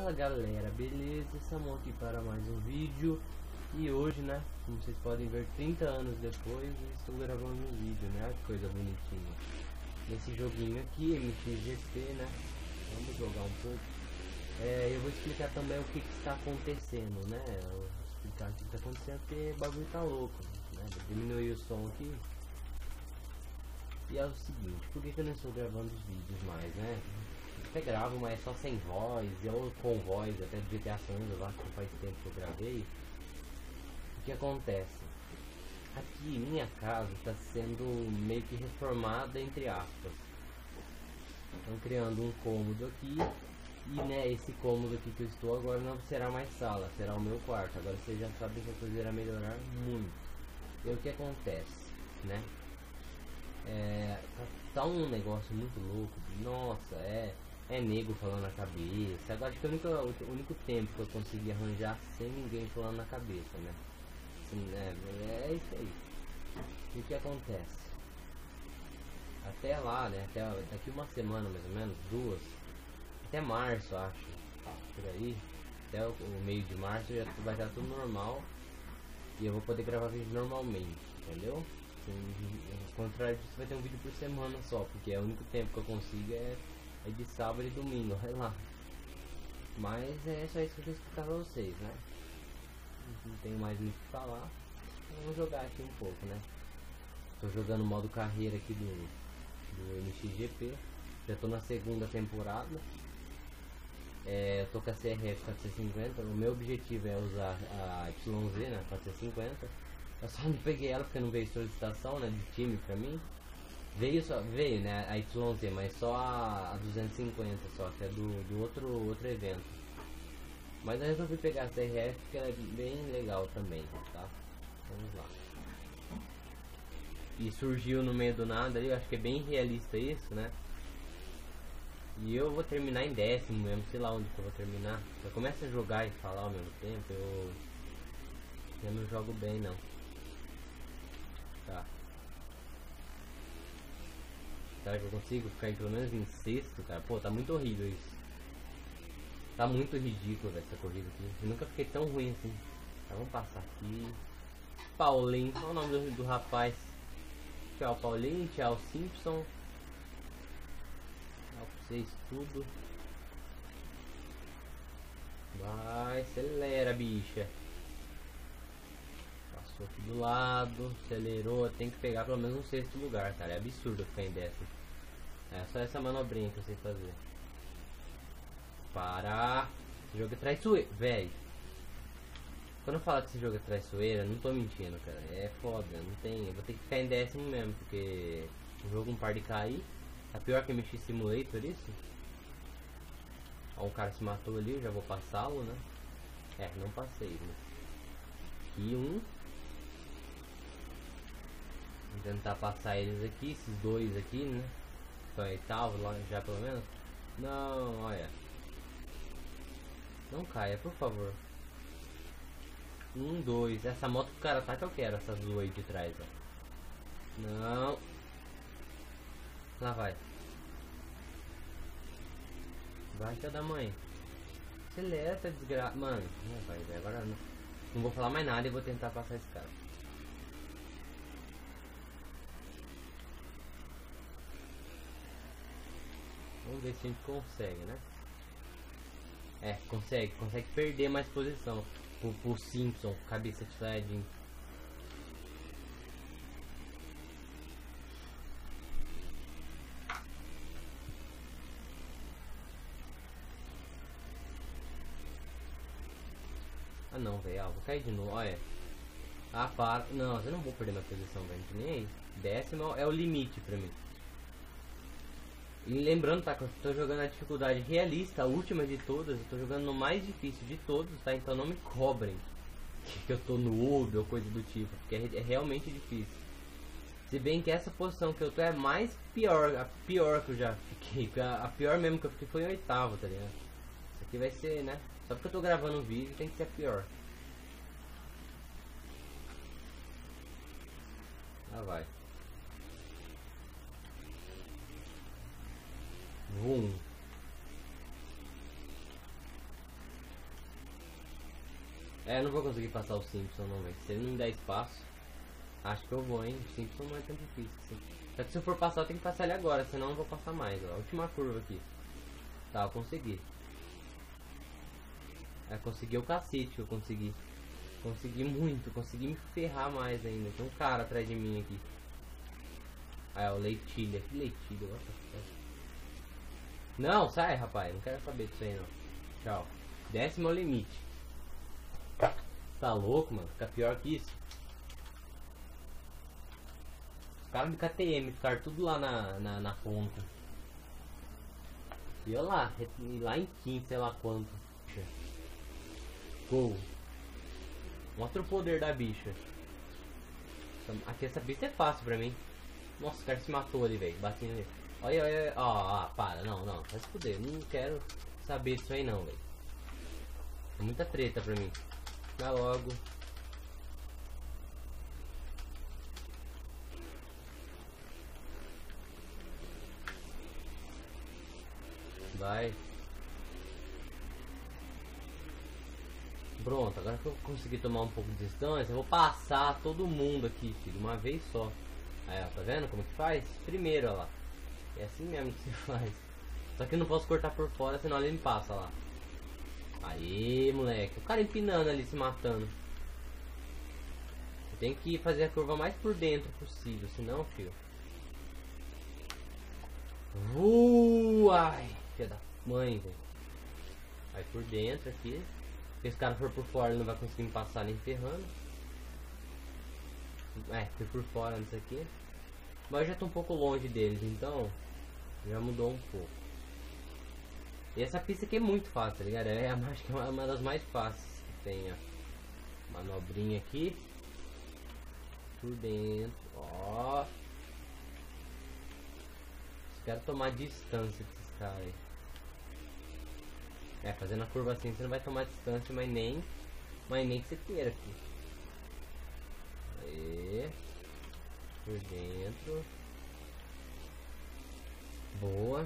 Fala galera, beleza? Samu aqui para mais um vídeo. E hoje, né, como vocês podem ver, 30 anos depois, estou gravando um vídeo, né? Olha que coisa bonitinha. Nesse joguinho aqui, MXGP, né? Vamos jogar um pouco. Eu vou explicar também o que está acontecendo, né? Eu vou explicar o que está acontecendo porque o bagulho tá louco, né? Vou diminuir o som aqui. E é o seguinte, por que eu não estou gravando os vídeos mais, né? Até gravo, mas só sem voz, ou com voz, até de GTA San lá, que faz tempo que eu gravei. O que acontece? Aqui, minha casa está sendo meio que reformada, entre aspas. Estão criando um cômodo aqui, e né, esse cômodo aqui que eu estou agora não será mais sala, será o meu quarto. Agora vocês já sabem que a coisa irá melhorar muito. E o que acontece, né? Tá um negócio muito louco, nossa, é nego falando na cabeça. Agora acho que o único tempo que eu consegui arranjar sem ninguém falando na cabeça, né? Assim, é isso aí. E o que acontece? Até lá, né? Até daqui uma semana mais ou menos, duas, até março acho, por aí, até o meio de março já vai estar tudo normal e eu vou poder gravar vídeo normalmente, entendeu? Ao contrário disso, vai ter um vídeo por semana só, porque é o único tempo que eu consigo é de sábado e domingo, olha lá. Mas é só isso que eu vou explicar pra vocês, né? Não tenho mais muito o que falar. Vamos jogar aqui um pouco, né? Tô jogando o modo carreira aqui do MXGP. Já tô na segunda temporada. Eu tô com a CRF 450. O meu objetivo é usar a YZ, né? 450. Eu só não peguei ela porque não veio solicitação, né, de time pra mim. Veio, né, a YZ, mas só a 250 só, que é do outro evento. Mas eu resolvi pegar a CRF porque ela é bem legal também, tá? Vamos lá. E surgiu no meio do nada ali, eu acho que é bem realista isso, né? E eu vou terminar em 10º mesmo, sei lá onde que eu vou terminar. Eu começo a jogar e falar ao mesmo tempo, eu não jogo bem não. Tá. Será que eu consigo ficar pelo menos em sexto, cara? Pô, tá muito horrível isso. Tá muito ridículo, velho, essa corrida aqui. Eu nunca fiquei tão ruim assim. Tá, vamos passar aqui. Paulinho, olha o nome do rapaz. Tchau, Paulinho. Tchau, Simpson. Tchau pra vocês tudo. Vai, acelera, bicha. Passou aqui do lado, acelerou, tem que pegar pelo menos um sexto lugar, cara. É absurdo ficar em 10º. É só essa manobrinha que eu sei fazer. Para. Esse jogo é traiçoeiro, velho. Quando eu falo que esse jogo é traiçoeiro, eu não tô mentindo, cara. É foda, não tem. Eu vou ter que ficar em 10º mesmo, porque o jogo não para de cair. É pior que MX Simulator isso. Ó, um cara se matou ali, eu já vou passá-lo, né? Não passei, né? Aqui um. Vou tentar passar eles aqui, esses dois aqui, né? Estão em oitavo lá já pelo menos. Não, olha. Não caia, por favor. 1, 2. Essa moto que o cara tá que eu quero, essas duas aí de trás, ó. Não. Lá vai. Vai, filha da mãe. Acelera essa desgraça. Mano, não vai, velho. Agora não vou falar mais nada e vou tentar passar esse cara. Vamos ver se a gente consegue, né? Consegue perder mais posição pro Simpson, cabeça de sliding. Ah não, velho, vou cair de novo, olha. Ah, para. Não, eu não vou perder minha posição, velho, nem aí. 10º é o limite pra mim. E lembrando, tá, que eu tô jogando a dificuldade realista, a última de todas, eu tô jogando no mais difícil de todos, tá? Então não me cobrem que eu tô no Uber ou coisa do tipo, porque é realmente difícil. Se bem que essa posição que eu tô é mais pior, a pior que eu já fiquei, a pior mesmo que eu fiquei foi em 8º, tá ligado? Isso aqui vai ser, né? Só porque eu tô gravando um vídeo tem que ser a pior. Lá vai. Vum. É, eu não vou conseguir passar o Simpson não, velho. Se ele não me der espaço, acho que eu vou, hein. O Simpson não é tão difícil assim. Só que se eu for passar, eu tenho que passar ele agora, senão eu não vou passar mais, ó. Última curva aqui. Tá, eu consegui. É, consegui o cacete, eu consegui. Consegui muito, consegui me ferrar mais ainda. Tem um cara atrás de mim aqui. Ah, é o Leitilha. Que Leitilha? Não, sai, rapaz. Não quero saber disso aí, não. Tchau. Décimo limite. Tá louco, mano? Fica pior que isso. Os caras de KTM ficaram tudo lá na ponta. E olha lá. Lá em 15, sei lá quanto. Gol. Mostra o poder da bicha. Aqui essa pista é fácil pra mim. Nossa, o cara se matou ali, velho. Batendo ali. Olha, olha, ó, para. Não, não. Vai se fuder. Não quero saber disso aí não, velho. É muita treta pra mim. Vai logo. Vai. Pronto, agora que eu consegui tomar um pouco de distância, eu vou passar todo mundo aqui, filho, uma vez só. Aí, ó, tá vendo como que faz? Primeiro, ó lá. É assim mesmo que se faz. Só que eu não posso cortar por fora, senão ele me passa lá. Aí, moleque. O cara empinando ali, se matando. Eu tenho que fazer a curva mais por dentro possível, senão, filho. Ai, filha da mãe, velho. Vai por dentro aqui. Se esse cara for por fora, ele não vai conseguir me passar nem ferrando. É, fui por fora nisso aqui. Mas eu já tô um pouco longe deles, então já mudou um pouco. E essa pista aqui é muito fácil, tá ligado? Acho que é uma das mais fáceis que tem, ó. Manobrinha aqui. Por dentro, ó. Quero tomar distância desses caras aí. É, fazendo a curva assim você não vai tomar distância, mas nem que você queira aqui. Aí. Por dentro. Boa.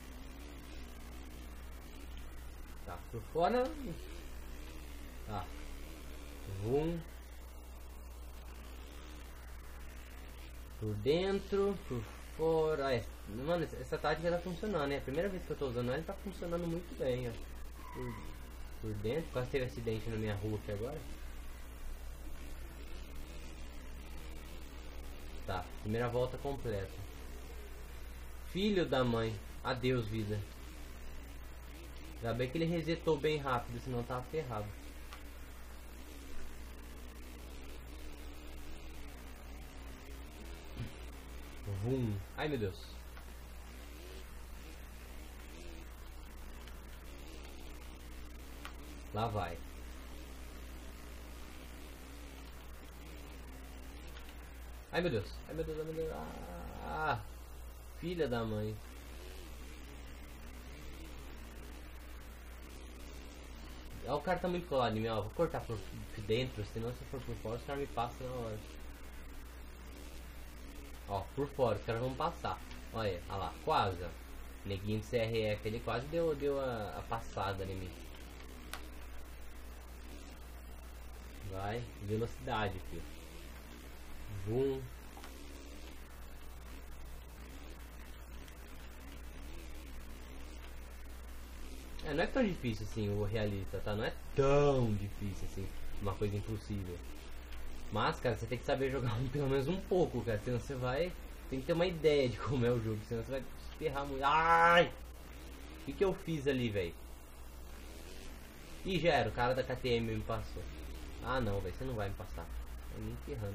Tá, por fora. Tá. Vum. Por dentro, por fora. Ah, mano, essa tática tá funcionando, né? A primeira vez que eu tô usando ela, tá funcionando muito bem, ó. Por dentro, quase teve acidente na minha rua aqui agora. Tá, primeira volta completa. Filho da mãe. Adeus, vida. Ainda bem que ele resetou bem rápido, senão tava ferrado. Vum. Ai, meu Deus. Lá vai. Ai, meu Deus. Ai, meu Deus, ai, meu Deus. Ah, filha da mãe. Ó, o cara tá muito colado em mim, ó. Vou cortar por dentro, senão se for por fora, os caras me passam na hora. Ó, por fora, os caras vão passar. Olha lá, quase, ó. Neguinho de CRF, ele quase deu a passada em mim. Vai, velocidade, filho. Vum. É, não é tão difícil assim o realista, tá? Não é tão difícil assim, uma coisa impossível. Mas, cara, você tem que saber jogar pelo menos um pouco, cara. Senão você vai... Tem que ter uma ideia de como é o jogo, senão você vai se ferrar muito. Ai! O que eu fiz ali, velho? Ih, já era, o cara da KTM me passou. Ah, não, velho, você não vai me passar. Tá me ferrando.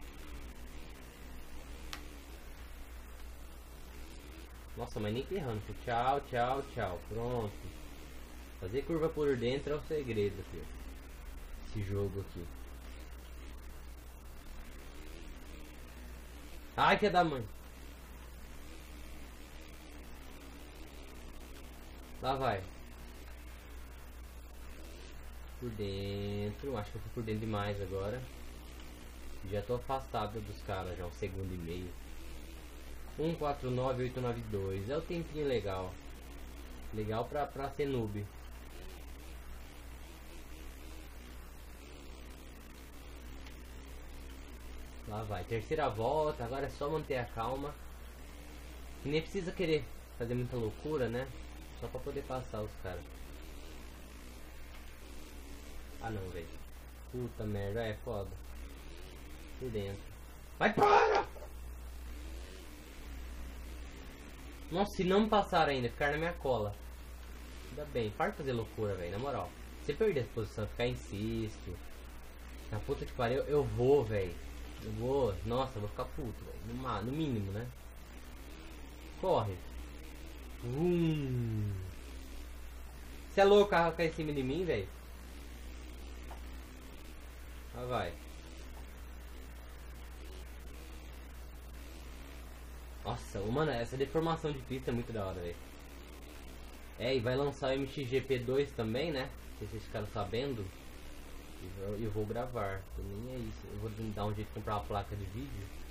Nossa, mas nem ferrando. Tchau, tchau, tchau. Pronto. Fazer curva por dentro é o segredo, filho. Esse jogo aqui. Ai, que é da mãe. Lá vai. Por dentro. Acho que eu fui por dentro demais agora. Já tô afastado dos caras já, um segundo e meio. 149.892. É o tempinho legal. Legal pra ser noob. Lá vai, terceira volta, agora é só manter a calma. Que nem precisa querer fazer muita loucura, né? Só pra poder passar os caras. Ah não, velho. Puta merda, é foda. Por dentro. Vai, para! Nossa, se não me passaram ainda, ficar na minha cola. Ainda bem, para de fazer loucura, velho, na moral. Se perder a posição, ficar em sexto. Na puta que pariu, eu vou, velho. Eu vou, nossa, eu vou ficar puto, velho. No mínimo, né? Corre. Você é louco, o carro cai em cima de mim, velho? Ah, vai. Nossa, mano, essa deformação de pista é muito da hora, velho. É, e vai lançar o MXGP2 também, né? Se vocês ficaram sabendo. Eu vou gravar, nem é isso. Eu vou dar um jeito de comprar uma placa de vídeo.